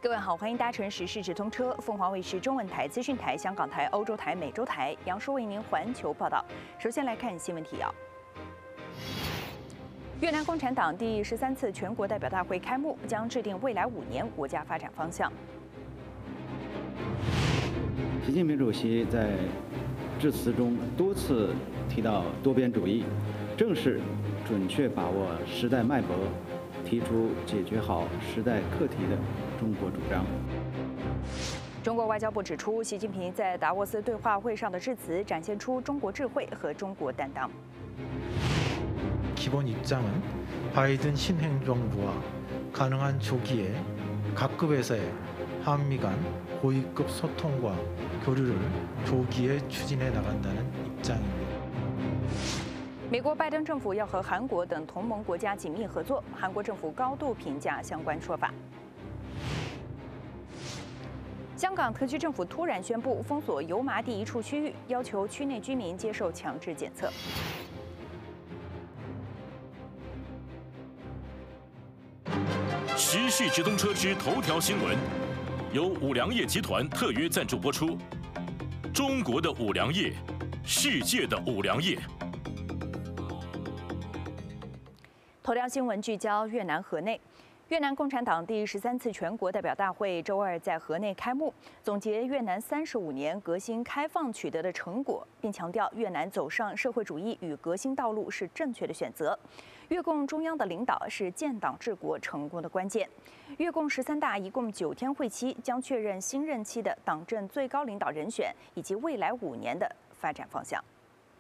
各位好，欢迎搭乘时事直通车，凤凰卫视中文台、资讯台、香港台、欧洲台、美洲台，杨叔为您环球报道。首先来看新闻提要：越南共产党第13次全国代表大会开幕，将制定未来5年国家发展方向。 习近平主席在致辞中多次提到多边主义，正是准确把握时代脉搏，提出解决好时代课题的中国主张。 中国外交部指出，习近平在达沃斯对话会上的致辞展现出中国智慧和中国担当。 기본 입장은 바이든 신행 정부와 가능한 조기에 각급에서의 한미 간 고위급 소통과 교류를 조기에 추진해 나간다는 입장입니다. 美国拜登政府要和韩国等同盟国家紧密合作，韩国政府高度评价相关说法。香港特区政府突然宣布封锁油麻地一处区域，要求区内居民接受强制检测。 时事直通车之头条新闻，由五粮液集团特约赞助播出。中国的五粮液，世界的五粮液。 头条新闻聚焦越南河内。 越南共产党第13次全国代表大会周二在河内开幕，总结越南35年革新开放取得的成果，并强调越南走上社会主义与革新道路是正确的选择。越共中央的领导是建党治国成功的关键。越共13大一共9天会期，将确认新任期的党政最高领导人选以及未来5年的发展方向。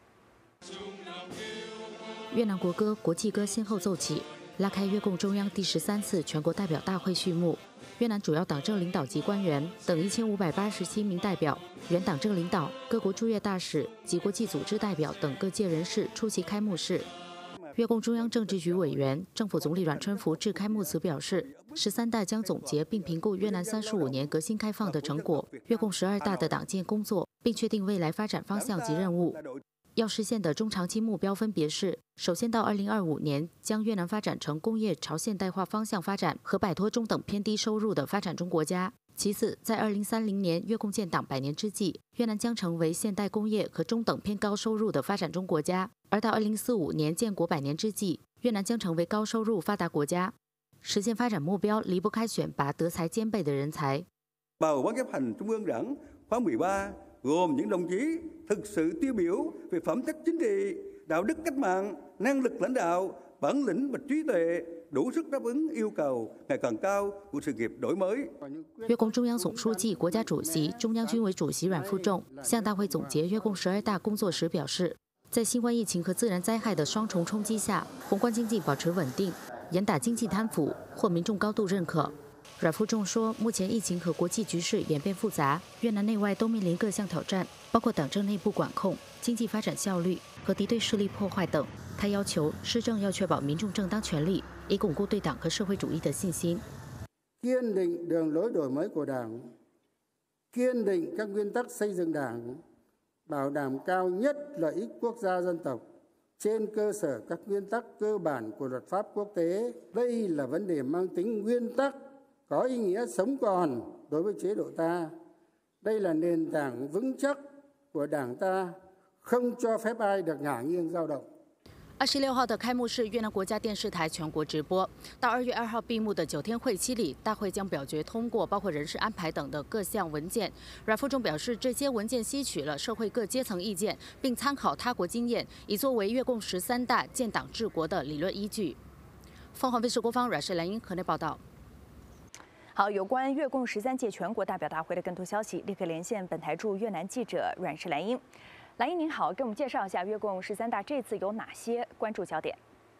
越南国歌、国际歌先后奏起。 拉开越共中央第13次全国代表大会序幕，越南主要党政领导级官员等1587名代表、原党政领导、各国驻越大使及国际组织代表等各界人士出席开幕式。越共中央政治局委员、政府总理阮春福致开幕词表示，13大将总结并评估越南35年革新开放的成果，越共12大的党建工作，并确定未来发展方向及任务。 要实现的中长期目标分别是：首先，到2025年将越南发展成工业朝现代化方向发展和摆脱中等偏低收入的发展中国家；其次，在2030年越共建党100年之际，越南将成为现代工业和中等偏高收入的发展中国家；而到2045年建国100年之际，越南将成为高收入发达国家。实现发展目标离不开选拔德才兼备的人才。 Bầu Ban chấp hành Trung ương Đảng khóa 13 gồm những đồng chí thực sự tiêu biểu về phẩm chất chính trị, đạo đức cách mạng, năng lực lãnh đạo, bản lĩnh và trí tuệ, đủ sức đáp ứng yêu cầu ngày càng cao của sự nghiệp đổi mới. 越共中央总书记、国家主席、中央军委主席阮富仲向大会总结越共12大工作时表示，在新冠疫情和自然灾害的双重冲击下，宏观经济保持稳定，严打经济贪腐，获民众高度认可。 阮富仲说，目前疫情和国际局势演变复杂，越南内外都面临各项挑战，包括党政内部管控、经济發展效率和敵對勢力破壞等。他要求施政要確保民眾正當權利，以鞏固對黨和社會主義的信心。 kiên định đường lối đổi mới của Đảng, kiên định các nguyên tắc xây dựng Đảng, bảo đảm cao nhất lợi ích quốc gia dân tộc trên cơ sở các nguyên tắc cơ bản của luật pháp quốc tế. Đây là vấn đề mang tính nguyên tắc. Có ý nghĩa sống còn đối với chế độ ta. Đây là nền tảng vững chắc của Đảng ta, không cho phép ai được ngả nghiêng dao động. 26号的开幕式，越南国家电视台全国直播。到2月2号闭幕的9天会期里，大会将表决通过包括人事安排等的各项文件。阮富仲表示，这些文件吸取了社会各阶层意见，并参考他国经验，以作为越共13大建党治国的理论依据。凤凰卫视国防阮氏兰英河内报道。 好，有关越共13届全国代表大会的更多消息，立刻连线本台驻越南记者阮氏兰英。兰英您好，给我们介绍一下越共13大这次有哪些关注焦点？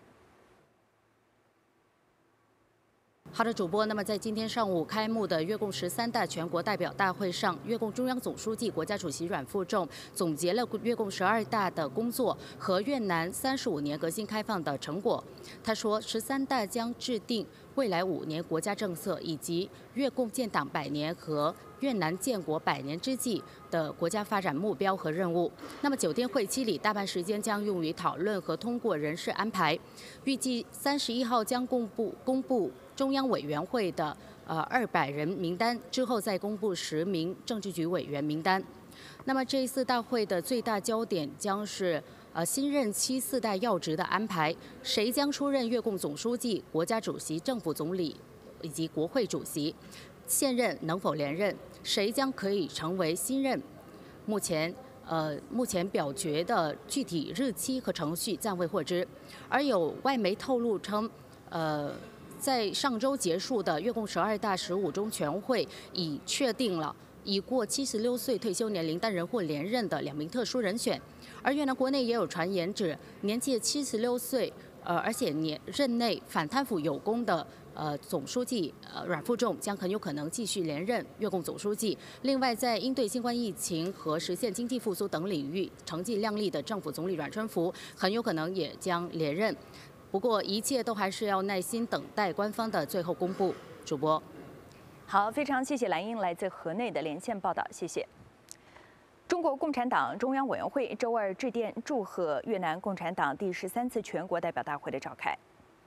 好的，主播。那么在今天上午开幕的越共13大全国代表大会上，越共中央总书记、国家主席阮富仲总结了越共12大的工作和越南35年革新开放的成果。他说，13大将制定未来5年国家政策，以及越共建党100年和越南建国100年之际的国家发展目标和任务。那么9天会期里，大半时间将用于讨论和通过人事安排。预计31号将公布中央委员会的 200人名单，之后再公布10名政治局委员名单。那么这一次大会的最大焦点将是新任期4代要职的安排，谁将出任越共总书记、国家主席、政府总理以及国会主席，现任能否连任，谁将可以成为新任。目前表决的具体日期和程序暂未获知，而有外媒透露称，在上周结束的越共12大15中全会已确定了已过76岁退休年龄但仍或连任的2名特殊人选。而越南国内也有传言指，年届76岁，而且任内反贪腐有功的总书记阮富仲将很有可能继续连任越共总书记。另外，在应对新冠疫情和实现经济复苏等领域成绩亮丽的政府总理阮春福很有可能也将连任。不过，一切都还是要耐心等待官方的最后公布。主播， 好，非常谢谢蓝英来自河内的连线报道，谢谢。中国共产党中央委员会周二致电祝贺越南共产党第13次全国代表大会的召开。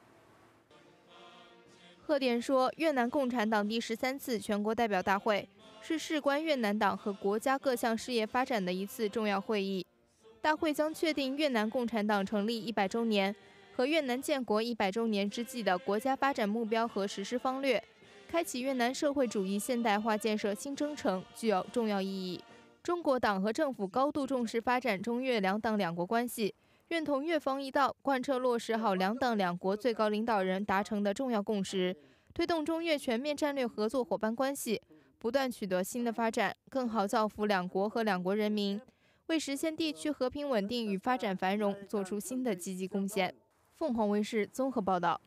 贺电说，越南共产党第13次全国代表大会是事关越南党和国家各项事业发展的一次重要会议。大会将确定越南共产党成立100周年和越南建国100周年之际的国家发展目标和实施方略，开启越南社会主义现代化建设新征程，具有重要意义。中国党和政府高度重视发展中越两党两国关系，愿同越方一道，贯彻落实好两党两国最高领导人达成的重要共识，推动中越全面战略合作伙伴关系不断取得新的发展，更好造福两国和两国人民，为实现地区和平稳定与发展繁荣做出新的积极贡献。凤凰卫视综合报道。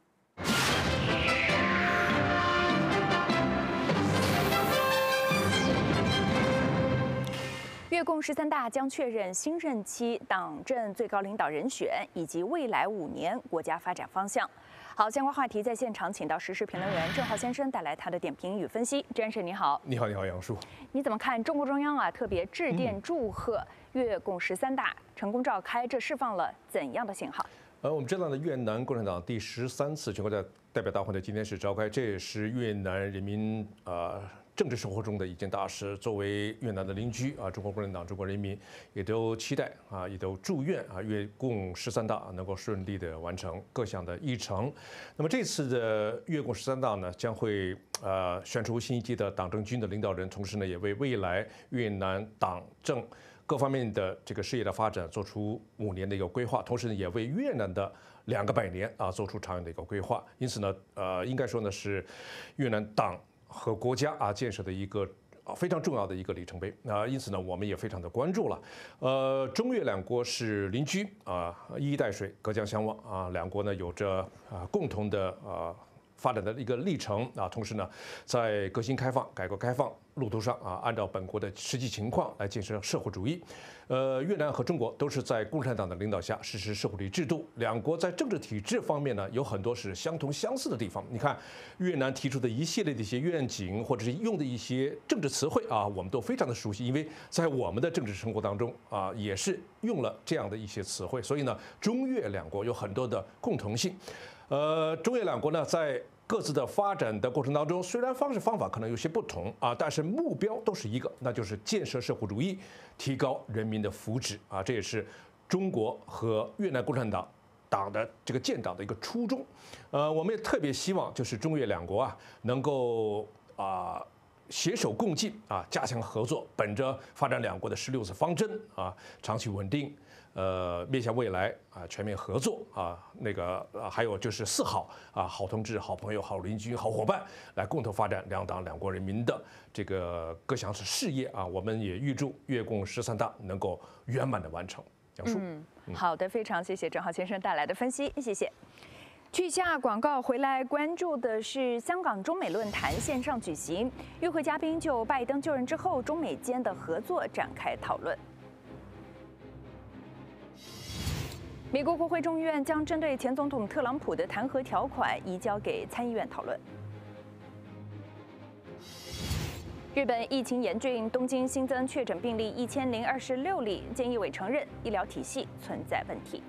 越共13大将确认新任期党政最高领导人选以及未来5年国家发展方向。好，相关话题在现场请到时事评论员郑浩先生带来他的点评与分析。郑先生你好。 你好，杨树。 你怎么看中国中央特别致电祝贺越共13大成功召开，这释放了怎样的信号？ 我们知道呢，越南共产党第13次全国代表大会呢今天是召开，这也是越南人民政治生活中的一件大事。作为越南的邻居中国共产党、中国人民也都期待也都祝愿越共13大能够顺利的完成各项的议程。那么这次的越共13大呢，将会选出新一届的党政军的领导人，同时呢，也为未来越南党政各方面的这个事业的发展做出5年的一个规划，同时呢，也为越南的2个100年做出长远的一个规划。因此呢，应该说呢，是越南党和国家建设的一个非常重要的一个里程碑。因此呢，我们也非常的关注了。中越两国是邻居一衣带水，隔江相望两国呢有着共同的发展的一个历程同时呢，在革新开放、改革开放路途上按照本国的实际情况来建设社会主义。越南和中国都是在共产党的领导下实施社会主义制度，两国在政治体制方面呢有很多是相同相似的地方。你看，越南提出的一系列的一些愿景，或者是用的一些政治词汇我们都非常的熟悉，因为在我们的政治生活当中也是用了这样的一些词汇，所以呢，中越两国有很多的共同性。中越两国呢，在各自的发展的过程当中，虽然方式方法可能有些不同但是目标都是一个，那就是建设社会主义，提高人民的福祉这也是中国和越南共产党的这个建党的一个初衷。我们也特别希望就是中越两国能够携手共进加强合作，本着发展两国的16次方针长期稳定。面向未来全面合作还有就是4好好同志、好朋友、好邻居、好伙伴，来共同发展两党两国人民的这个各项事业我们也预祝越共13大能够圆满的完成。杨树。 好的，非常谢谢郑浩先生带来的分析，谢谢。去下广告回来，关注的是香港中美论坛线上举行，与会嘉宾就拜登就任之后中美间的合作展开讨论。美国国会众议院将针对前总统特朗普的弹劾条款移交给参议院讨论。日本疫情严峻，东京新增确诊病例1026例，菅义伟承认医疗体系存在问题。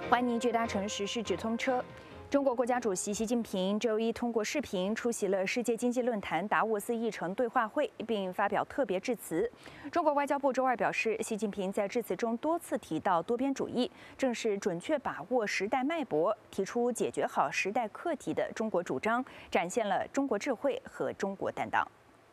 欢迎您继续搭乘时事直通车。中国国家主席习近平周一通过视频出席了世界经济论坛达沃斯议程对话会，并发表特别致辞。中国外交部周二表示，习近平在致辞中多次提到多边主义，正是准确把握时代脉搏，提出解决好时代课题的中国主张，展现了中国智慧和中国担当。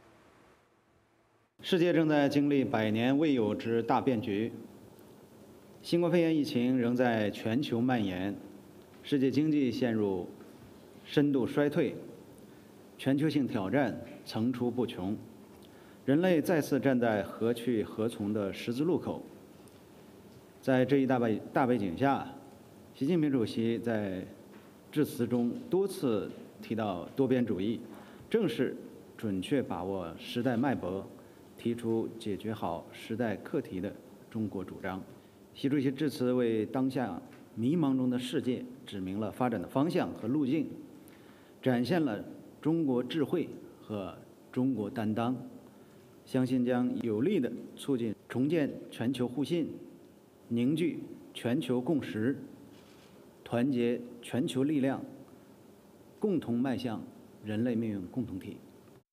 世界正在经历100年未有之大变局，新冠肺炎疫情仍在全球蔓延。世界经济陷入深度衰退，全球性挑战层出不穷，人类再次站在何去何从的十字路口。在这一大背景下，习近平主席在致辞中多次提到多边主义，正是准确把握时代脉搏，提出解决好时代课题的中国主张。习主席致辞为当下迷茫中的世界指明了发展的方向和路径，展现了中国智慧和中国担当，相信将有力地促进重建全球互信，凝聚全球共识，团结全球力量，共同迈向人类命运共同体。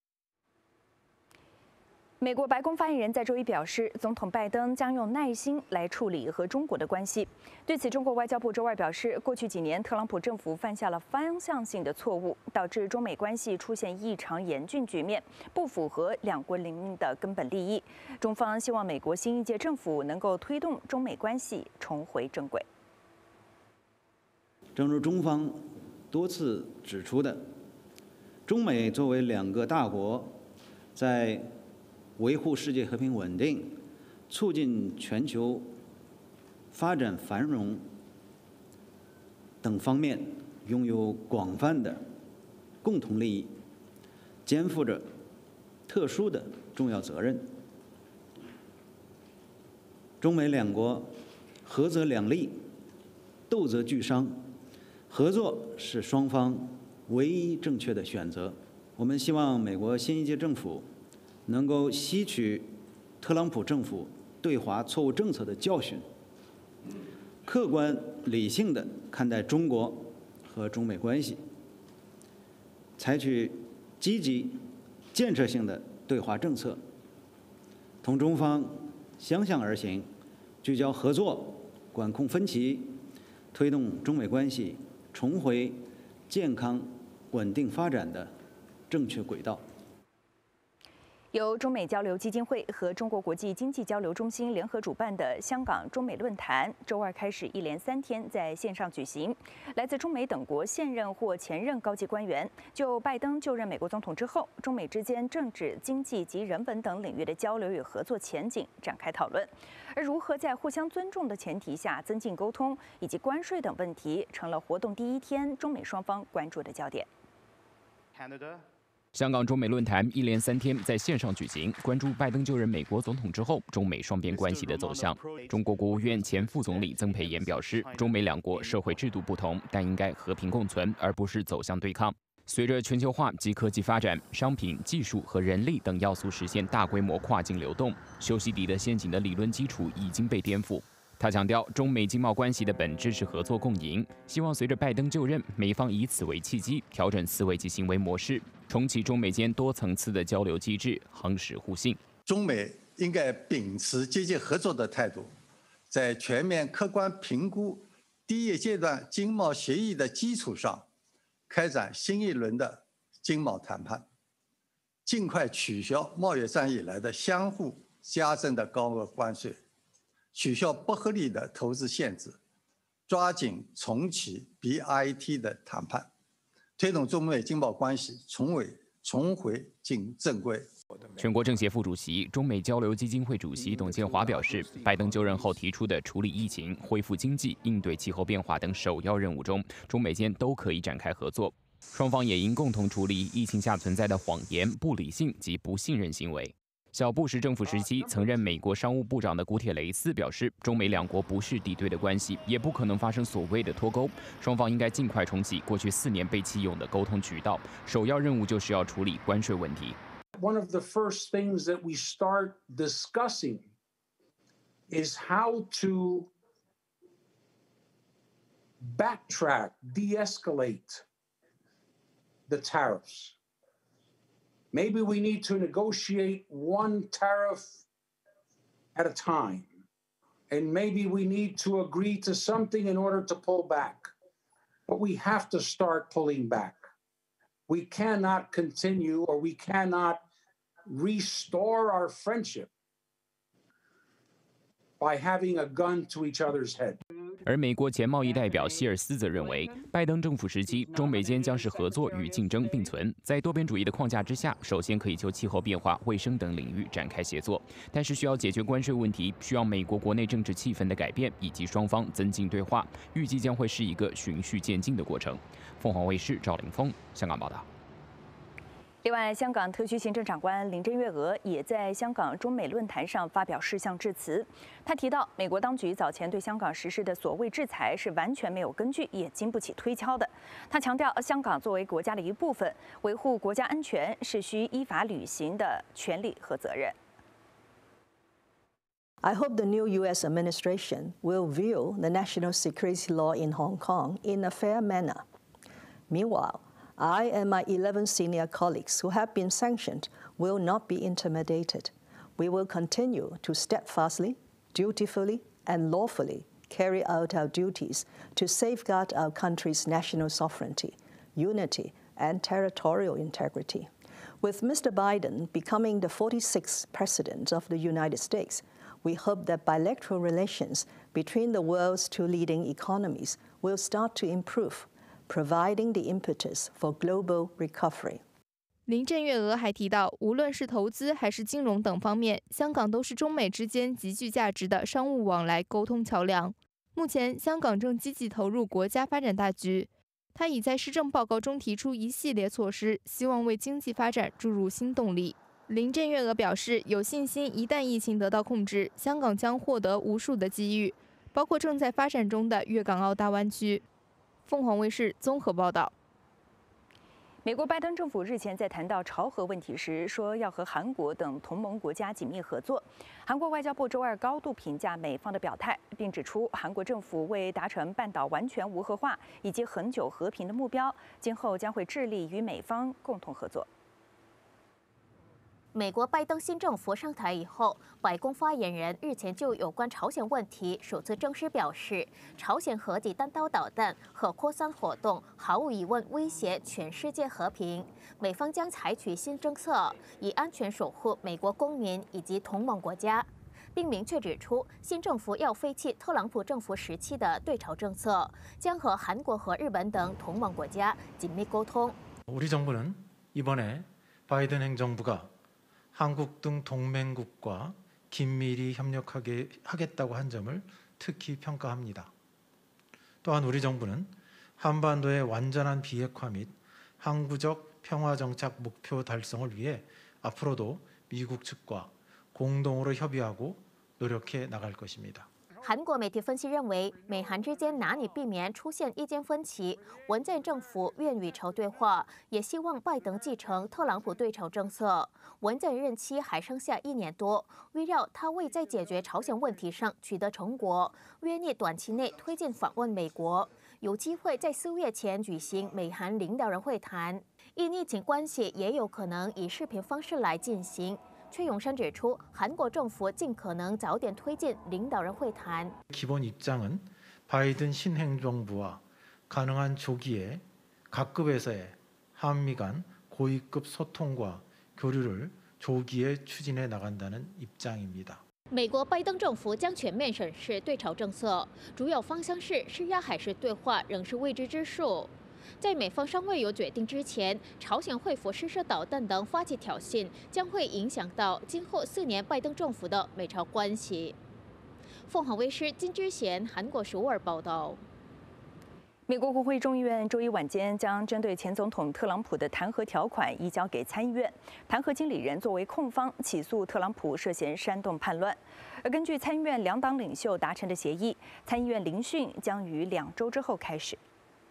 美国白宫发言人在周一表示，总统拜登将用耐心来处理和中国的关系。对此，中国外交部周二表示，过去几年特朗普政府犯下了方向性的错误，导致中美关系出现异常严峻局面，不符合两国人民的根本利益。中方希望美国新一届政府能够推动中美关系重回正轨。 正如中方多次指出的，中美作为两个大国，在维护世界和平稳定、促进全球发展繁荣等方面拥有广泛的共同利益，肩负着特殊的重要责任。中美两国合则两利，斗则俱伤，合作是双方唯一正确的选择。我们希望美国新一届政府能够吸取特朗普政府对华错误政策的教训，客观理性地看待中国和中美关系，采取积极建设性的对华政策，同中方相向而行，聚焦合作，管控分歧，推动中美关系重回健康稳定发展的正确轨道。 由中美交流基金会和中国国际经济交流中心联合主办的香港中美论坛，周二开始一连3天在线上举行。来自中美等国现任或前任高级官员就拜登就任美国总统之后，中美之间政治、经济及人文等领域的交流与合作前景展开讨论。而如何在互相尊重的前提下增进沟通，以及关税等问题，成了活动第1天中美双方关注的焦点。 香港中美论坛一连3天在线上举行，关注拜登就任美国总统之后，中美双边关系的走向。中国国务院前副总理曾培炎表示，中美两国社会制度不同，但应该和平共存，而不是走向对抗。随着全球化及科技发展，商品、技术和人力等要素实现大规模跨境流动，修昔底德陷阱的理论基础已经被颠覆。他强调，中美经贸关系的本质是合作共赢，希望随着拜登就任，美方以此为契机，调整思维及行为模式，重启中美间多层次的交流机制，夯实互信。 中美应该秉持积极合作的态度，在全面客观评估第一阶段经贸协议的基础上，开展新一轮的经贸谈判，尽快取消贸易战以来的相互加征的高额关税，取消不合理的投资限制，抓紧重启 BIT 的谈判，推动中美经贸关系重回正轨。 全国政协副主席、中美交流基金会主席董建华表示，拜登就任后提出的处理疫情、恢复经济、应对气候变化等首要任务中，中美间都可以展开合作。双方也应共同处理疫情下存在的谎言、不理性及不信任行为。小布什政府时期曾任美国商务部长的古铁雷斯表示，中美两国不是敌对的关系，也不可能发生所谓的脱钩，双方应该尽快重启过去4年被弃用的沟通渠道，首要任务就是要处理关税问题。 One of the first things that we start discussing is how to backtrack, de-escalate the tariffs. Maybe we need to negotiate one tariff at a time. And maybe we need to agree to something in order to pull back. But we have to start pulling back. We cannot continue, or we cannot restore our friendship by having a gun to each other's head. 而美国前贸易代表希尔斯则认为，拜登政府时期，中美间将是合作与竞争并存，在多边主义的框架之下，首先可以就气候变化、卫生等领域展开协作，但是需要解决关税问题，需要美国国内政治气氛的改变，以及双方增进对话，预计将会是一个循序渐进的过程。凤凰卫视赵凌峰香港报道。 另外，香港特区行政长官林郑月娥也在香港中美论坛上发表事项致辞。他提到，美国当局早前对香港实施的所谓制裁是完全没有根据，也经不起推敲的。他强调，香港作为国家的一部分，维护国家安全是需依法履行的权利和责任。 I hope the new U.S. administration will view the national security law in Hong Kong in a fair manner. Meanwhile, I and my 11 senior colleagues who have been sanctioned will not be intimidated. We will continue to steadfastly, dutifully, and lawfully carry out our duties to safeguard our country's national sovereignty, unity, and territorial integrity. With Mr. Biden becoming the 46th President of the United States, we hope that bilateral relations between the world's two leading economies will start to improve, providing the impetus for global recovery. 林郑月娥还提到，无论是投资还是金融等方面，香港都是中美之间极具价值的商务往来沟通桥梁。目前，香港正积极投入国家发展大局。他已在施政报告中提出一系列措施，希望为经济发展注入新动力。林郑月娥表示，有信心一旦疫情得到控制，香港将获得无数的机遇，包括正在发展中的粤港澳大湾区。凤凰卫视综合报道。 美国拜登政府日前在谈到朝核问题时，说要和韩国等同盟国家紧密合作。韩国外交部周二高度评价美方的表态，并指出韩国政府为达成半岛完全无核化以及恒久和平的目标，今后将会致力与美方共同合作。 美国拜登新政府上台以后，白宫发言人日前就有关朝鲜问题首次正式表示，朝鲜核子弹道导弹和扩散活动毫无疑问威胁全世界和平。美方将采取新政策，以安全守护美国公民以及同盟国家，并明确指出，新政府要废弃特朗普政府时期的对朝政策，将和韩国和日本等同盟国家紧密沟通。 우리 정부는 이번에 바이든 행정부가 한국 등 동맹국과 긴밀히 협력하겠다고 한 점을 특히 평가합니다. 또한 우리 정부는 한반도의 완전한 비핵화 및 항구적 평화 정착 목표 달성을 위해 앞으로도 미국 측과 공동으로 협의하고 노력해 나갈 것입니다. 韩国媒体分析认为，美韩之间难以避免出现意见分歧。文在寅政府愿与朝对话，也希望拜登继承特朗普对朝政策。文在寅任期还剩下1年多，围绕他未在解决朝鲜问题上取得成果，约拟短期内推进访问美国，有机会在4月前举行美韩领导人会谈。因疫情关系，也有可能以视频方式来进行。 최 용산指出，韩国政府尽可能早点推进领导人会谈。 기본 입장은 바이든 신행정부와 가능한 조기에 각급에서의 한미 간 고위급 소통과 교류를 조기에 추진해 나간다는 입장입니다. 美国拜登政府将全面审视对朝政策，主要方向是施压还是对话，仍是未知之数。 在美方尚未有决定之前，朝鲜会否试射导弹等发起挑衅，将会影响到今后4年拜登政府的美朝关系。凤凰卫视金之贤韩国首尔报道。 美国国会众议院周一晚间将针对前总统特朗普的弹劾条款移交给参议院，弹劾经理人作为控方起诉特朗普涉嫌煽动叛乱。而根据参议院2党领袖达成的协议，参议院聆讯将于2周之后开始。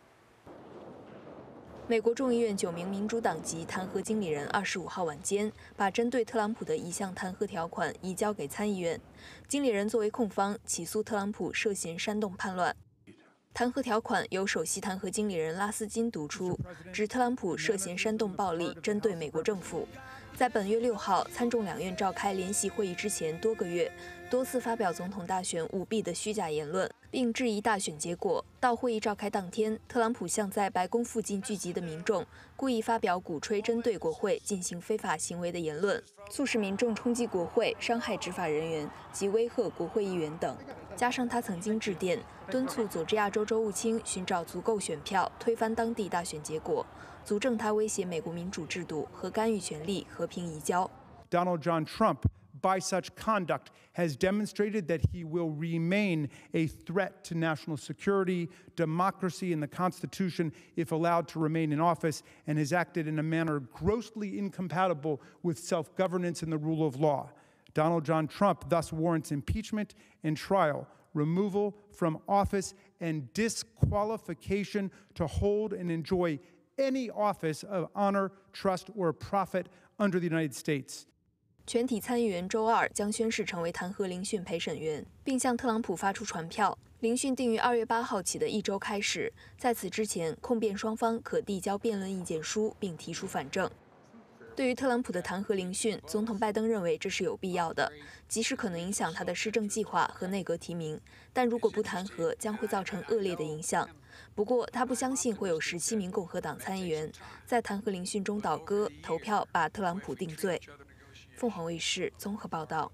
美国众议院9名民主党籍弹劾经理人25号晚间把针对特朗普的一项弹劾条款移交给参议院。经理人作为控方起诉特朗普涉嫌煽动叛乱。 弹劾条款由首席弹劾经理人拉斯金读出，指特朗普涉嫌煽动暴力，针对美国政府。在本月6号参众两院召开联席会议之前多个月，多次发表总统大选舞弊的虚假言论，并质疑大选结果。到会议召开当天，特朗普向在白宫附近聚集的民众故意发表鼓吹针对国会进行非法行为的言论，促使民众冲击国会、伤害执法人员及威吓国会议员等。加上他曾经致电敦促佐治亚州州务卿寻找足够选票推翻当地大选结果，足证他威胁美国民主制度和干预权力和平移交。 Donald John Trump, by such conduct, has demonstrated that he will remain a threat to national security, democracy, and the Constitution if allowed to remain in office, and has acted in a manner grossly incompatible with self-governance and the rule of law. Donald John Trump thus warrants impeachment and trial, removal from office, and disqualification to hold and enjoy any office of honor, trust, or profit under the United States. 全体参议员周二将宣誓成为弹劾聆讯陪审员，并向特朗普发出传票。聆讯定于2月8号起的1周开始，在此之前，控辩双方可递交辩论意见书并提出反证。对于特朗普的弹劾聆讯，总统拜登认为这是有必要的，即使可能影响他的施政计划和内阁提名，但如果不弹劾，将会造成恶劣的影响。不过，他不相信会有17名共和党参议员在弹劾聆讯中倒戈投票把特朗普定罪。凤凰卫视综合报道。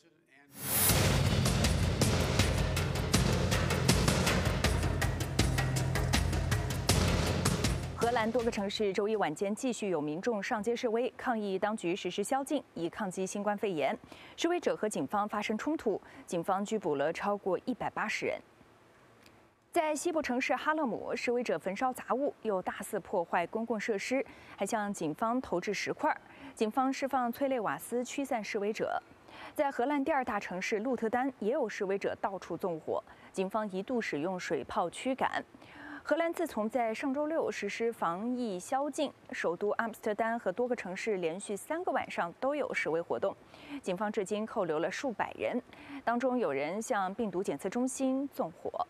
荷兰多个城市周一晚间继续有民众上街示威，抗议当局实施宵禁，以抗击新冠肺炎。示威者和警方发生冲突，警方拘捕了超过180人。在西部城市哈勒姆，示威者焚烧杂物，又大肆破坏公共设施，还向警方投掷石块。警方释放催泪瓦斯驱散示威者。在荷兰第2大城市鹿特丹，也有示威者到处纵火，警方一度使用水炮驱赶。荷兰自从在上周6实施防疫宵禁，首都阿姆斯特丹和多个城市连续3个晚上都有示威活动。警方至今扣留了数百人，当中有人向病毒检测中心纵火。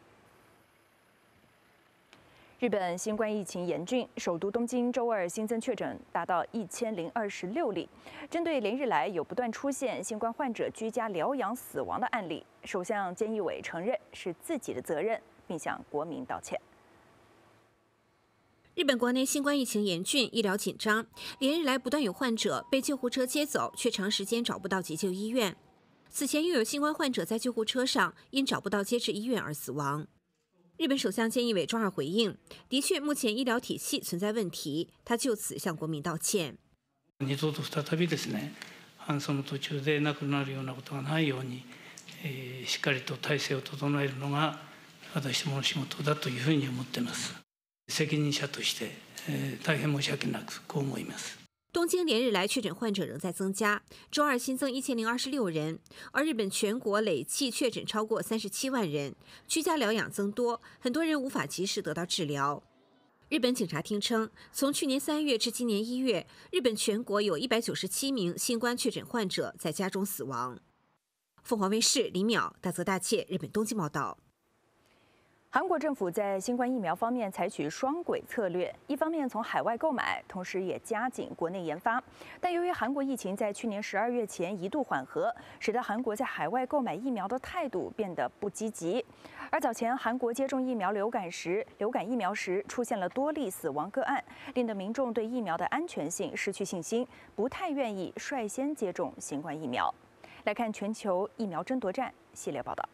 日本新冠疫情严峻，首都东京周二新增确诊达到1026例。针对连日来有不断出现新冠患者居家疗养死亡的案例，首相菅义伟承认是自己的责任，并向国民道歉。 日本国内新冠疫情严峻，医疗紧张，连日来不断有患者被救护车接走，却长时间找不到急救医院。此前又有新冠患者在救护车上因找不到接至医院而死亡。日本首相菅义伟周二回应，的确目前医療体系存在问題，他就此向国民道歉。 二度と再びですね、搬送の途中で亡くなるようなことがないように、しっかりと体制を整えるのが私どもの仕事だというふうに思っています。責任者として大変申し訳なくこう思います。 东京连日来确诊患者仍在增加，周二新增1026人，而日本全国累计确诊超过37万人，居家疗养增多，很多人无法及时得到治疗。日本警察厅称，从去年3月至今年1月，日本全国有197名新冠确诊患者在家中死亡。凤凰卫视李淼、大泽大介，日本东京报道。 韩国政府在新冠疫苗方面采取双轨策略，一方面从海外购买，同时也加紧国内研发。但由于韩国疫情在去年12月前一度缓和，使得韩国在海外购买疫苗的态度变得不积极。而早前韩国接种疫苗流感疫苗时出现了多例死亡个案，令得民众对疫苗的安全性失去信心，不太愿意率先接种新冠疫苗。来看全球疫苗争夺战系列报道。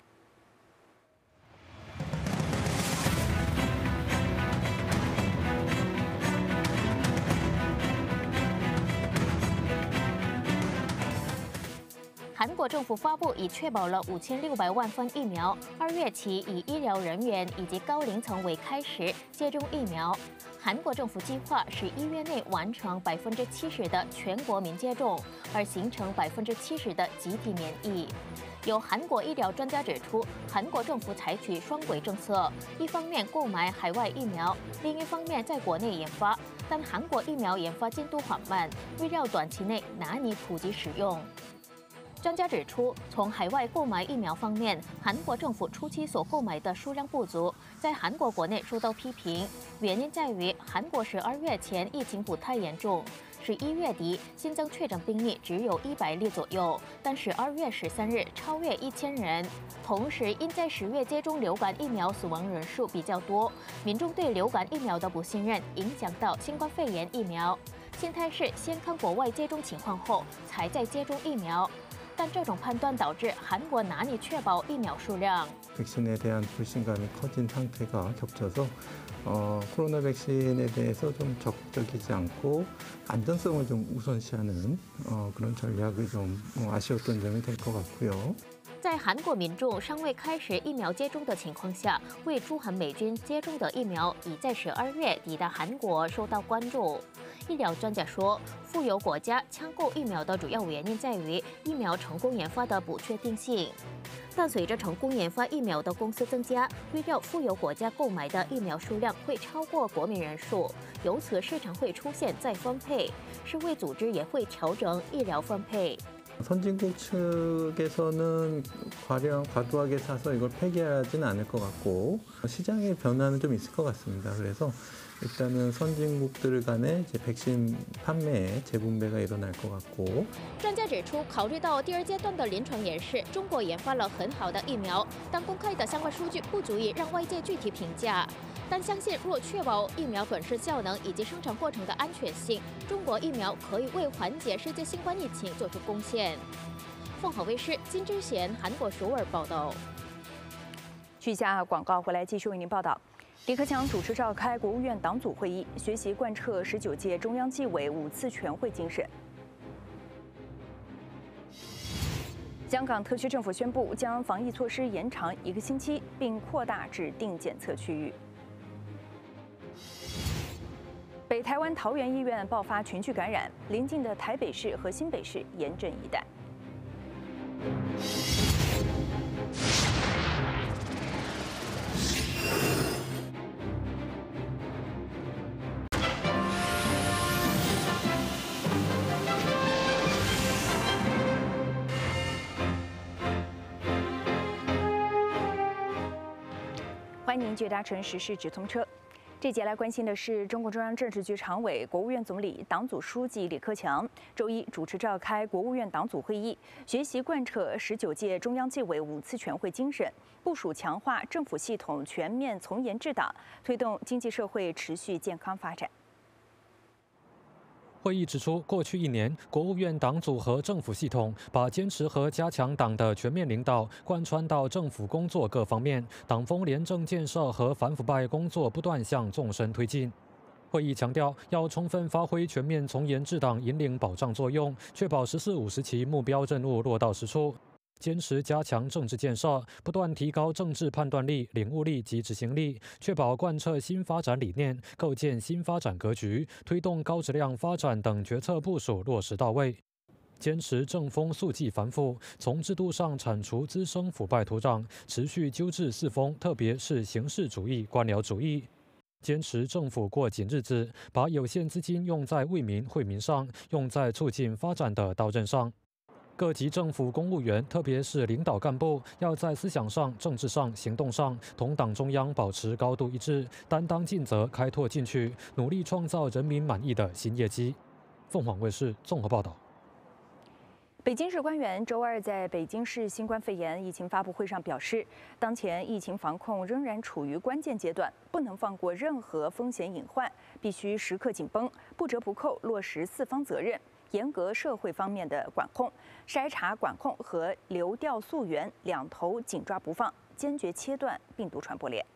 韩国政府发布，已确保了5600万份疫苗，2月起以医疗人员以及高龄层为开始接种疫苗。韩国政府计划是1月内完成70%的全国民接种，而形成70%的集体免疫。有韩国医疗专家指出，韩国政府采取双轨政策，一方面购买海外疫苗，另一方面在国内研发。但韩国疫苗研发进度缓慢，未料短期内难以普及使用。 专家指出，从海外购买疫苗方面，韩国政府初期所购买的数量不足，在韩国国内受到批评。原因在于韩国12月前疫情不太严重，11月底新增确诊病例只有100例左右，但12月13日超越1000人。同时，因在10月接种流感疫苗死亡人数比较多，民众对流感疫苗的不信任影响到新冠肺炎疫苗。现态是先看国外接种情况后，才再接种疫苗。 但这种判断导致韩国难以确保疫苗数量。 백신에 대한 불신감이 커진 상태가 겹쳐서 코로나 백신에 대해서 좀 적극적이지 않고 안전성을 좀 우선시하는 그런 전략이 좀 아쉬웠던 점이 될 것 같고요. 在韩国民众尚未开始疫苗接种的情况下，为驻韩美军接种的疫苗已在12月抵达韩国受到关注。医疗专家说，富有国家抢购疫苗的主要原因在于疫苗成功研发的不确定性。但随着成功研发疫苗的公司增加，预料富有国家购买的疫苗数量会超过国民人数，由此市场会出现再分配，世卫组织也会调整医疗分配。 선진국 측에서는 과도하게 사서 이걸 폐기하지는 않을 것 같고 시장의 변화는 좀 있을 것 같습니다. 그래서 일단은 선진국들 간의 이제 백신 판매 재분배가 일어날 것 같고. 专家指出，考虑到第2阶段的临床演示，中国研发了很好的疫苗，但公开的相关数据不足以让外界具体评价。 但相信，若确保疫苗本身效能以及生产过程的安全性，中国疫苗可以为缓解世界新冠疫情做出贡献。凤凰卫视金之贤，韩国首尔报道。 去下广告回来继续为您报道。李克强主持召开国务院党组会议，学习贯彻19届中央纪委5次全会精神。香港特区政府宣布将防疫措施延长1个星期，并扩大指定检测区域。 北台湾桃园医院爆发群聚感染，邻近的台北市和新北市严阵以待。欢迎您继续搭乘时事直通车。 这节来关心的是，中共中央政治局常委、国务院总理、党组书记李克强周一主持召开国务院党组会议，学习贯彻19届中央纪委5次全会精神，部署强化政府系统全面从严治党，推动经济社会持续健康发展。 会议指出，过去1年，国务院党组和政府系统把坚持和加强党的全面领导贯穿到政府工作各方面，党风廉政建设和反腐败工作不断向纵深推进。会议强调，要充分发挥全面从严治党引领保障作用，确保“14、5时期”目标任务落到实处。 坚持加强政治建设，不断提高政治判断力、领悟力及执行力，确保贯彻新发展理念，构建新发展格局，推动高质量发展等决策部署落实到位。坚持正风肃纪反腐，从制度上铲除滋生腐败土壤，持续纠治四风，特别是形式主义、官僚主义。 坚持政府过紧日子，把有限资金用在为民惠民上，用在促进发展的刀刃上。 各级政府公务员，特别是领导干部，要在思想上、政治上、行动上同党中央保持高度一致，担当尽责，开拓进取，努力创造人民满意的新业绩。凤凰卫视综合报道。 北京市官员周二在北京市新冠肺炎疫情发布会上表示，当前疫情防控仍然处于关键阶段，不能放过任何风险隐患，必须时刻紧绷，不折不扣落实4方责任。 严格社会方面的管控，筛查管控和流调溯源两头紧抓不放，坚决切断病毒传播链。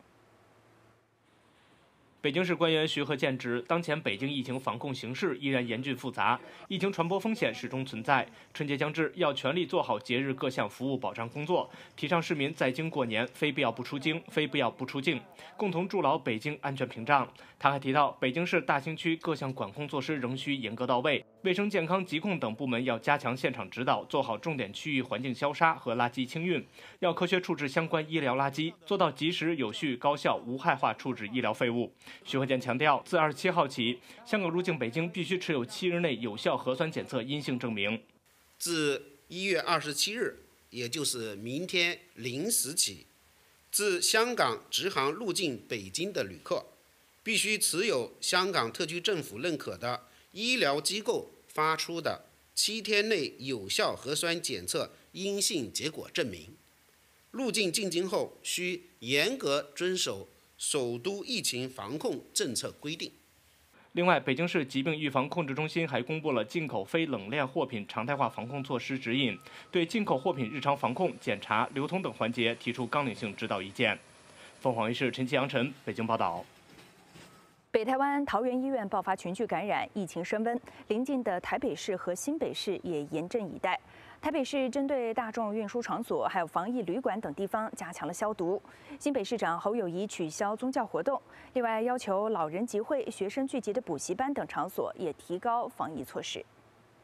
北京市官员徐和建指，当前北京疫情防控形势依然严峻复杂，疫情传播风险始终存在。春节将至，要全力做好节日各项服务保障工作，提倡市民在京过年非必要不出京，非必要不出境，共同筑牢北京安全屏障。他还提到，北京市大兴区各项管控措施仍需严格到位，卫生健康疾控等部门要加强现场指导，做好重点区域环境消杀和垃圾清运，要科学处置相关医疗垃圾，做到及时、有序、高效、无害化处置医疗废物。徐和建强调，自27号起，香港入境北京必须持有7日内有效核酸检测阴性证明。 自 1月27日，也就是明天0时起，自香港直航入境北京的旅客，必须持有香港特区政府认可的医疗机构发出的7天内有效核酸检测阴性结果证明。入境进京后，需严格遵守首都疫情防控政策规定。 另外，北京市疾病预防控制中心还公布了进口非冷链货品常态化防控措施指引，对进口货品日常防控、检查、流通等环节提出纲领性指导意见。凤凰卫视陈其阳、陈北京报道。 北台湾桃园医院爆发群聚感染，疫情升温，邻近的台北市和新北市也严阵以待。台北市针对大众运输场所还有防疫旅馆等地方加强了消毒。新北市长侯友宜取消宗教活动，另外要求老人集会、学生聚集的补习班等场所也提高防疫措施。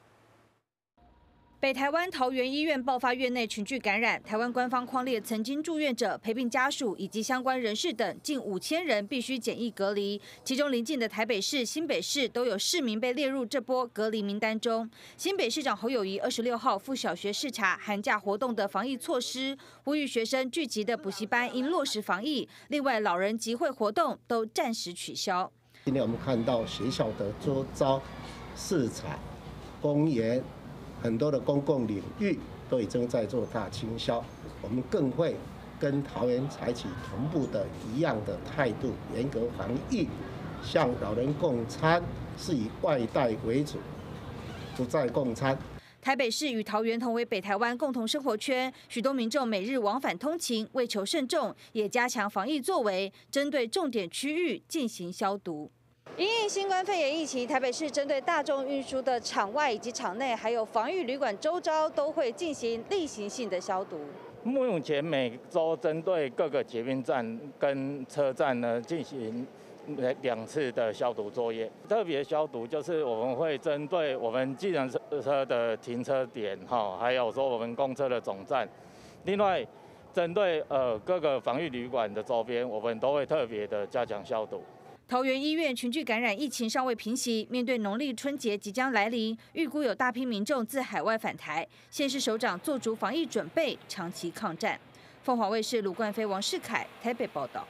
北台湾桃园医院爆发院内群聚感染，台湾官方匡列曾经住院者、陪病家属以及相关人士等近5000人必须检疫隔离，其中邻近的台北市、新北市都有市民被列入这波隔离名单中。新北市长侯友宜26号赴小学视察寒假活动的防疫措施，呼吁学生聚集的补习班应落实防疫，另外老人集会活动都暂时取消。 今天我们看到学校的周遭、市场、公园。很多的公共领域都已经在做大清消，我们更会跟桃园采取同步的一样的态度，严格防疫。向老人供餐是以外带为主，不再供餐。 台北市与桃园同为北台湾共同生活圈，许多民众每日往返通勤，为求慎重，也加强防疫作为，针对重点区域进行消毒。因应新冠肺炎疫情，台北市针对大众运输的场外以及场内，还有防疫旅馆周遭，都会进行例行性的消毒。 目前每周针对各个捷运站跟车站呢进行2次的消毒作业。特别消毒就是我们会针对我们计程车的停车点，还有说我们公车的总站，另外针对各个防疫旅馆的周边，我们都会特别的加强消毒。 桃园医院群聚感染疫情尚未平息，面对农历春节即将来临，预估有大批民众自海外返台，县市首长做足防疫准备，长期抗战。凤凰卫视卢冠飞、王世凯台北报道。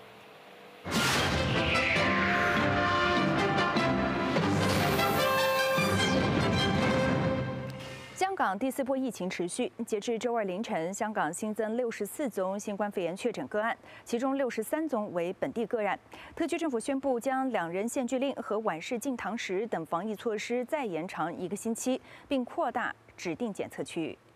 香港第4波疫情持续，截至周二凌晨，香港新增64宗新冠肺炎确诊个案，其中63宗为本地个案。特区政府宣布将2人限聚令和晚市禁堂食等防疫措施再延长1个星期，并扩大指定检测区域。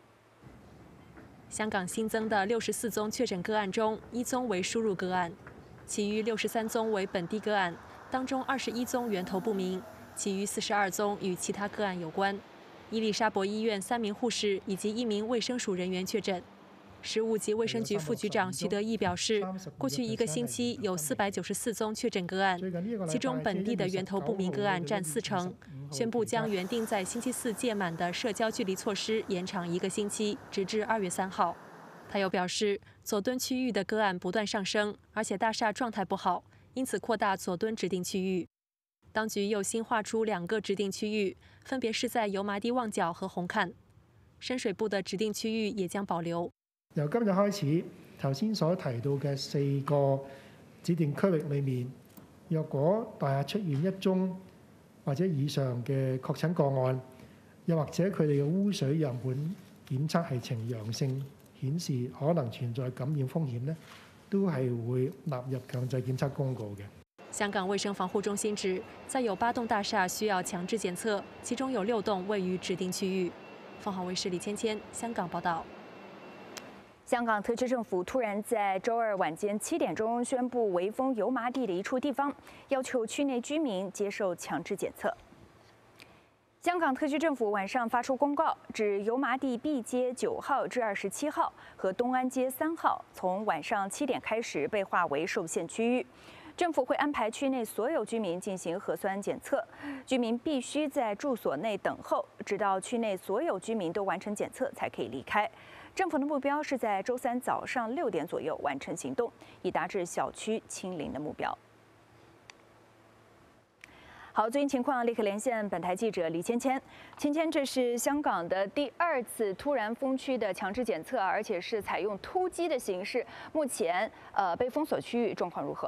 香港新增的64宗确诊个案中，1宗为输入个案，其余63宗为本地个案，当中21宗源头不明，其余42宗与其他个案有关。伊丽莎白医院3名护士以及1名卫生署人员确诊。食物及卫生局副局长徐德义表示，过去1个星期有494宗确诊个案，其中本地的源头不明个案占40%，宣布将原定在星期4届满的社交距离措施延长1个星期，直至2月3号。他又表示，佐敦区域的个案不断上升，而且大厦状态不好，因此扩大佐敦指定区域。当局又新划出2个指定区域，分别是在油麻地旺角和紅磡。深水埗的指定區域也將保留。 由今日開始，頭先所提到嘅4個指定區域裏面，若果大廈出現1宗或者以上嘅確診個案，又或者佢哋嘅污水樣本檢測係呈陽性，顯示可能存在感染風險呢，都係會納入強制檢測公告嘅。 香港衛生防護中心指，再有8棟大廈需要強制檢測，其中有6棟位於指定區域。鳳凰衛視李芊芊香港報道。 香港特區政府突然在周二晚間7點鐘宣布圍封油麻地的一處地方，要求區內居民接受強制檢測。香港特區政府晚上發出公告，指油麻地 B 街9號至27號和東安街3號從晚上7點開始被劃為受限區域。政府會安排區內所有居民進行核酸檢測，居民必須在住所內等候，直到區內所有居民都完成檢測才可以離開。政府的目標是在周3早上6點左右完成行動，以達至小區清零的目標。 好，最新情况立刻连线本台记者李芊芊。芊芊，这是香港的第2次突然封区的强制检测，而且是采用突击的形式。目前，被封锁区域状况如何？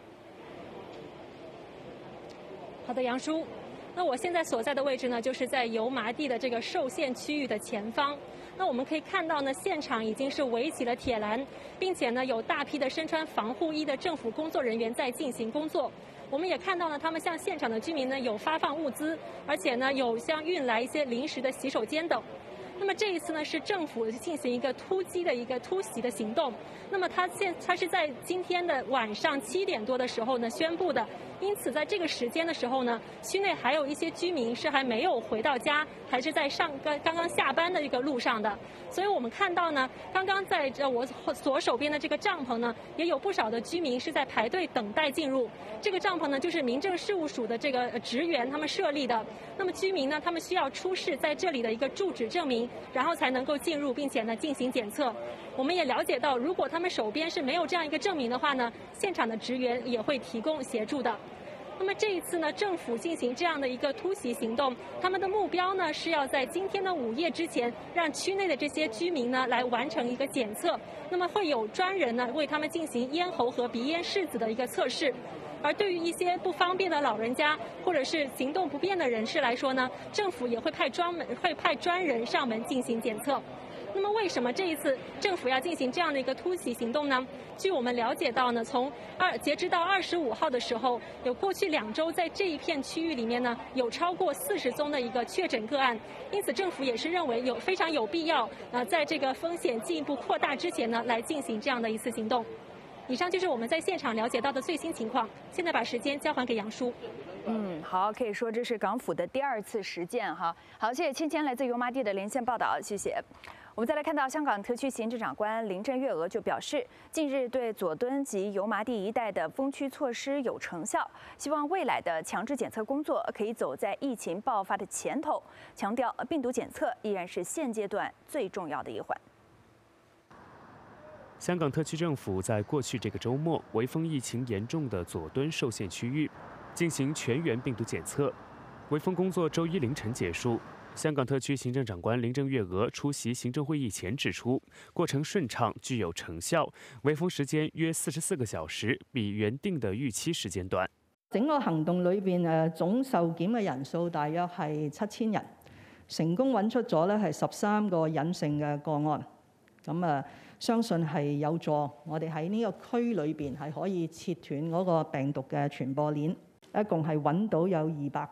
好的，杨叔。那我现在所在的位置呢，就是在油麻地的这个受限区域的前方。那我们可以看到呢，现场已经是围起了铁栏，并且呢，有大批的身穿防护衣的政府工作人员在进行工作。我们也看到呢，他们向现场的居民呢有发放物资，而且呢有像运来一些临时的洗手间等。那么这一次呢是政府进行一个突击的一个突袭的行动。那么它是在今天的晚上7点多的时候呢宣布的。因此，在这个时间的时候呢，区内还有一些居民是还没有回到家，还是在刚刚下班的一个路上的。所以我们看到呢，刚刚在我左手边的这个帐篷呢，也有不少的居民是在排队等待进入。这个帐篷呢，就是民政事务署的这个职员他们设立的。那么居民呢，他们需要出示在这里的一个住址证明，然后才能够进入，并且呢进行检测。我们也了解到，如果他们手边是没有这样一个证明的话呢，现场的职员也会提供协助的。那么这一次呢，政府进行这样的一个突袭行动，他们的目标呢是要在今天的午夜之前，让区内的这些居民呢来完成一个检测。那么会有专人呢为他们进行咽喉和鼻咽拭子的一个测试。而对于一些不方便的老人家或者是行动不便的人士来说呢，政府也会派专人上门进行检测。那么为什么这一次政府要进行这样的一个突袭行动呢？据我们了解到呢，截止到25号的时候，有过去2周在这一片区域里面呢，有超过40宗的一个确诊个案，因此政府也是认为非常有必要在这个风险进一步扩大之前呢，来进行这样的一次行动。以上就是我们在现场了解到的最新情况，现在把时间交还给杨叔。 好，可以说这是港府的第2次实践哈。好，谢谢芊芊来自油麻地的连线报道，谢谢。我们再来看到香港特区行政长官林郑月娥就表示，近日对佐敦及油麻地一带的封区措施有成效，希望未来的强制检测工作可以走在疫情爆发的前头，强调病毒检测依然是现阶段最重要的一环。 香港特区政府在过去这个周末围封疫情严重的佐敦受限区域，进行全员病毒检测。围封工作周一凌晨结束。香港特区行政长官林郑月娥出席行政会议前指出，过程顺畅，具有成效。围封时间約44個小時，比原定的預期時間短。 整個行動裏邊總受檢嘅人數大約係7000人，成功揾出咗咧係13個隱性嘅個案。咁相信係有助我哋喺呢個區裏邊係可以切斷嗰個病毒嘅傳播鏈。一共係揾到有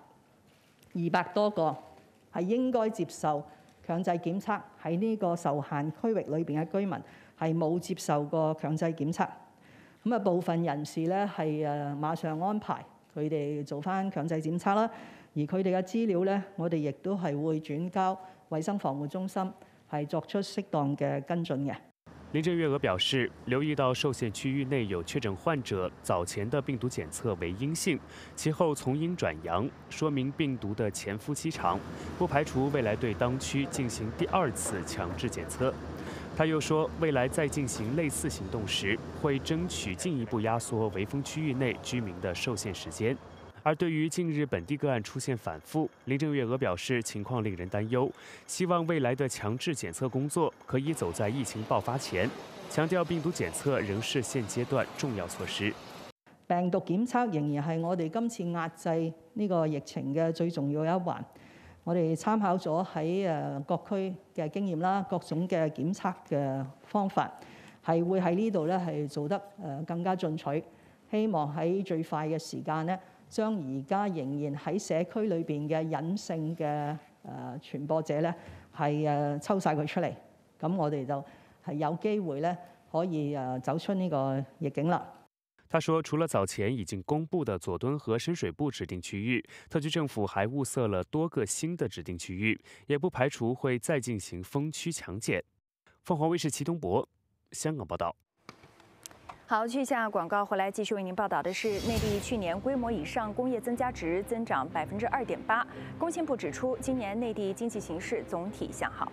200多個係應該接受強制檢測，喺呢個受限區域裏邊嘅居民係冇接受過強制檢測。咁部分人士咧係馬上安排佢哋做翻強制檢測啦，而佢哋嘅資料咧，我哋亦都係會轉交衛生防護中心係作出適當嘅跟進嘅。 林郑月娥表示，留意到受限区域内有确诊患者早前的病毒检测为阴性，其后从阴转阳，说明病毒的潜伏期长，不排除未来对当区进行第2次强制检测。他又说，未来再进行类似行动时，会争取进一步压缩围封区域内居民的受限时间。而对于近日本地个案出现反复，林郑月娥表示情况令人担忧，希望未来的强制检测工作可以走在疫情爆發前，強調病毒檢測仍是現階段重要措施。 病毒檢測仍然係我哋今次壓制呢個疫情嘅最重要一環。我哋參考咗喺各區嘅經驗啦，各種嘅檢測嘅方法，係會喺呢度咧係做得更加進取，希望喺最快嘅時間咧，將而家仍然喺社區裏邊嘅隱性嘅傳播者咧係抽晒佢出嚟，咁我哋就係有機會咧可以走出呢個逆境啦。 他说，除了早前已经公布的佐敦和深水埗指定区域，特区政府还物色了多个新的指定区域，也不排除会再进行封区强检。凤凰卫视齐东博香港报道。 好，去一下广告，回来继续为您报道的是，内地去年规模以上工业增加值增长2.8%。工信部指出，今年内地经济形势总体向好。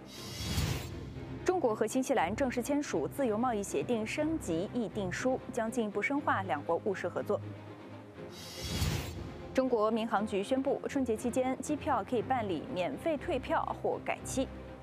中国和新西兰正式签署自由贸易协定升级议定书，将进一步深化两国务实合作。 中国民航局宣布，春节期间机票可以办理免费退票或改期。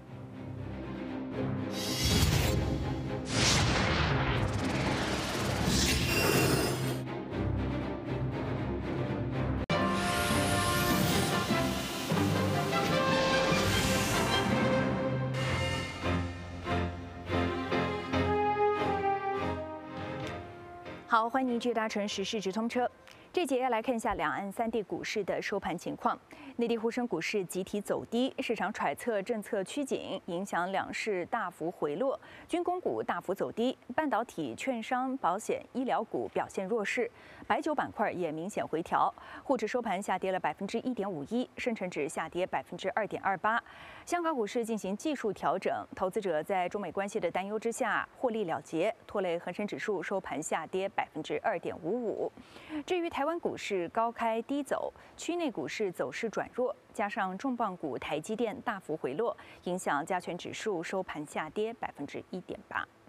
好，欢迎您继续搭乘时事直通车。这节来看一下两岸三地股市的收盘情况。内地沪深股市集体走低，市场揣测政策趋紧影响两市大幅回落，军工股大幅走低，半导体、券商、保险、医疗股表现弱势，白酒板块也明显回调。沪指收盘下跌了1.51%，深成指下跌2.28%。香港股市进行技术调整，投资者在中美关系的担忧之下获利了结，拖累恒生指数收盘下跌2.55%。至于台湾股市高开低走，区内股市走势转弱，加上重磅股台积电大幅回落，影响加权指数收盘下跌1.8%。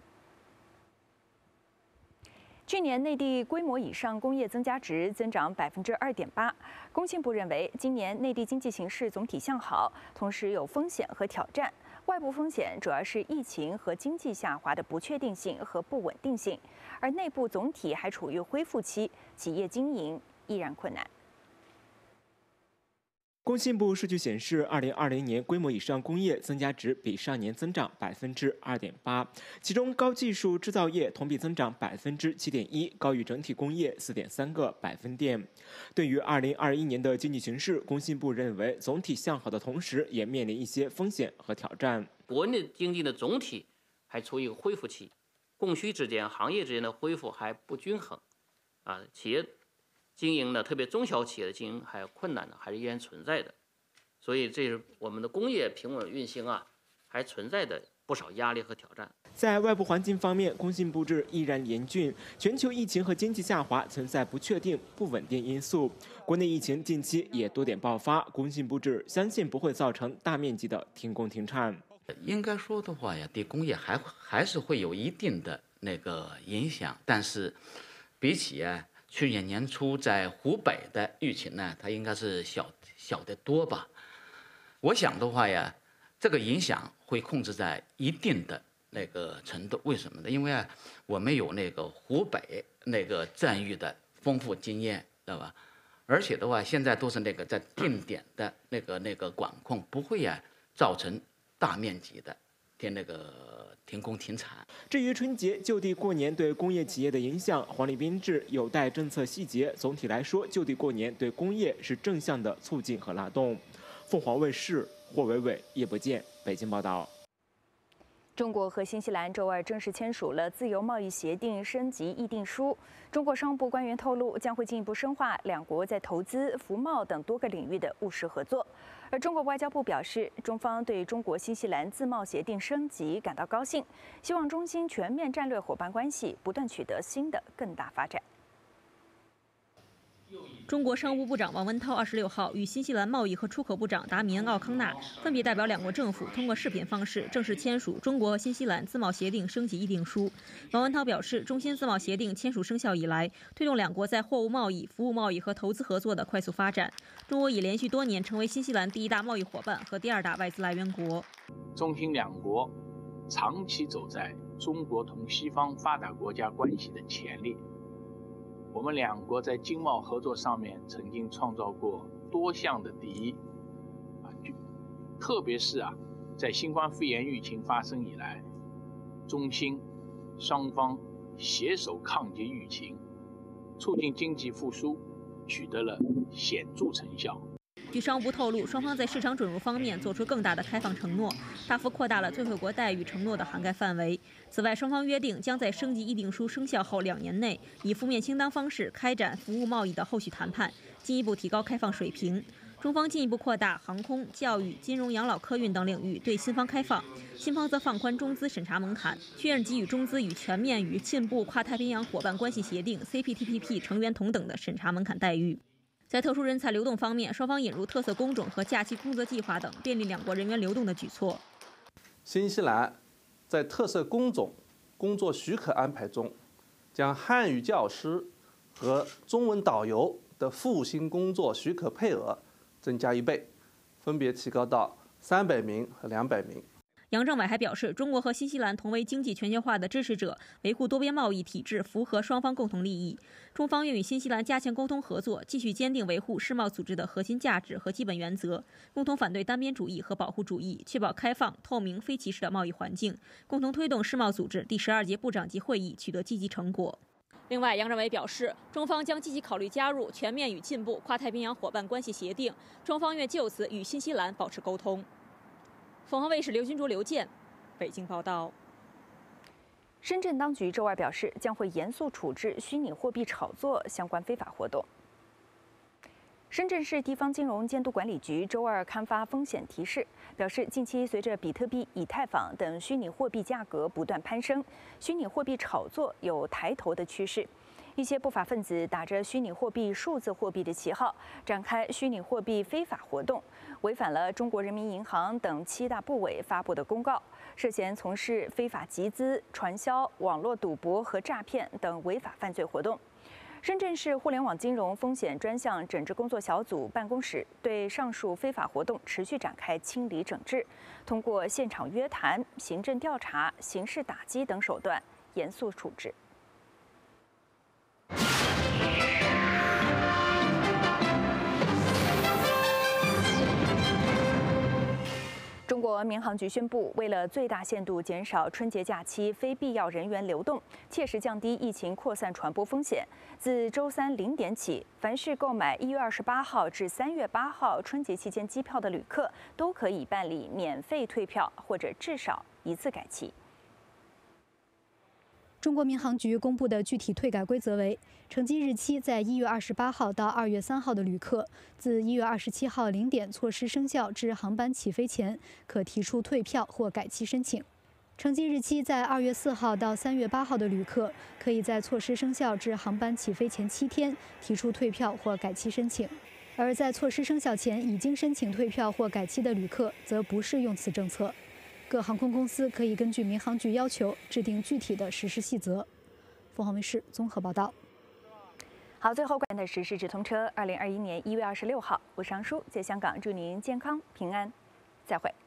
去年内地规模以上工业增加值增长2.8%。工信部认为，今年内地经济形势总体向好，同时有风险和挑战。外部风险主要是疫情和经济下滑的不确定性和不稳定性，而内部总体还处于恢复期，企业经营依然困难。 工信部数据显示，2020年规模以上工业增加值比上年增长2.8%，其中高技术制造业同比增长7.1%，高于整体工业4.3个百分点。对于2021年的经济形势，工信部认为总体向好的同时，也面临一些风险和挑战。 国内经济的总体还处于一个恢复期，供需之间、行业之间的恢复还不均衡，企业经营呢，特别中小企业的经营还有困难呢，还是依然存在的，所以这是我们的工业平稳运行还存在的不少压力和挑战。 在外部环境方面，工信部智依然严峻，全球疫情和经济下滑存在不确定、不稳定因素，国内疫情近期也多点爆发，工信部智相信不会造成大面积的停工停产。 应该说的话呀，对工业还是会有一定的那个影响，但是比起去年年初在湖北的疫情呢，它应该是小得多吧。我想的话呀，这个影响会控制在一定的那个程度。为什么呢？因为我们有那个湖北那个战役的丰富经验，知道吧？而且的话，现在都是那个在定点的那个管控，不会造成大面积的停工停产。 至于春节就地过年对工业企业的影响，黄立斌指有待政策细节。总体来说，就地过年对工业是正向的促进和拉动。凤凰卫视霍伟伟、叶博健北京报道。 中国和新西兰周二正式签署了自由贸易协定升级议定书。中国商务部官员透露，将会进一步深化两国在投资、服贸等多个领域的务实合作。而中国外交部表示，中方对中国新西兰自贸协定升级感到高兴，希望中新全面战略伙伴关系不断取得新的更大发展。 中国商务部长王文涛26号与新西兰贸易和出口部长达米恩·奥康纳分别代表两国政府通过视频方式正式签署中国和新西兰自贸协定升级议定书。王文涛表示，中新自贸协定签署生效以来，推动两国在货物贸易、服务贸易和投资合作的快速发展。中国已连续多年成为新西兰第一大贸易伙伴和第二大外资来源国。 中新两国长期走在中国同西方发达国家关系的前列。我们两国在经贸合作上面曾经创造过多项的第一，特别是在新冠肺炎疫情发生以来，中新双方携手抗击疫情，促进经济复苏，取得了显著成效。 据商务部透露，双方在市场准入方面做出更大的开放承诺，大幅扩大了最惠国待遇承诺的涵盖范围。此外，双方约定将在升级议定书生效后2年内，以负面清单方式开展服务贸易的后续谈判，进一步提高开放水平。中方进一步扩大航空、教育、金融、养老、客运等领域对新方开放，新方则放宽中资审查门槛，确认给予中资与全面与进步跨太平洋伙伴关系协定 CPTPP 成员同等的审查门槛待遇。在特殊人才流动方面，双方引入特色工种和假期工作计划等便利两国人员流动的举措。 新西兰在特色工种工作许可安排中，将汉语教师和中文导游的赴新工作许可配额增加1倍，分别提高到300名和200名。 杨政伟还表示，中国和新西兰同为经济全球化的支持者，维护多边贸易体制符合双方共同利益。中方愿与新西兰加强沟通合作，继续坚定维护世贸组织的核心价值和基本原则，共同反对单边主义和保护主义，确保开放、透明、非歧视的贸易环境，共同推动世贸组织第12届部长级会议取得积极成果。另外，杨政伟表示，中方将积极考虑加入全面与进步跨太平洋伙伴关系协定，中方愿就此与新西兰保持沟通。凤凰卫视刘君竹、刘健，北京报道。 深圳当局周二表示，将会严肃处置虚拟货币炒作相关非法活动。深圳市地方金融监督管理局周二刊发风险提示，表示近期随着比特币、以太坊等虚拟货币价格不断攀升，虚拟货币炒作有抬头的趋势。一些不法分子打着虚拟货币、数字货币的旗号，展开虚拟货币非法活动，违反了中国人民银行等7大部委发布的公告，涉嫌从事非法集资、传销、网络赌博和诈骗等违法犯罪活动。深圳市互联网金融风险专项整治工作小组办公室对上述非法活动持续展开清理整治，通过现场约谈、行政调查、刑事打击等手段严肃处置。中国民航局宣布，为了最大限度减少春节假期非必要人员流动，切实降低疫情扩散传播风险，自周三0点起，凡是购买1月28号至3月8号春节期间机票的旅客，都可以办理免费退票或者至少一次改期。 中国民航局公布的具体退改规则为：乘机日期在1月28号到2月3号的旅客，自1月27号0点措施生效至航班起飞前，可提出退票或改期申请；乘机日期在2月4号到3月8号的旅客，可以在措施生效至航班起飞前7天提出退票或改期申请；而在措施生效前已经申请退票或改期的旅客，则不适用此政策。各航空公司可以根据民航局要求制定具体的实施细则。凤凰卫视综合报道。 好，最后关键的时事直通车，2021年1月26号，我是尚舒，在香港祝您健康平安，再会。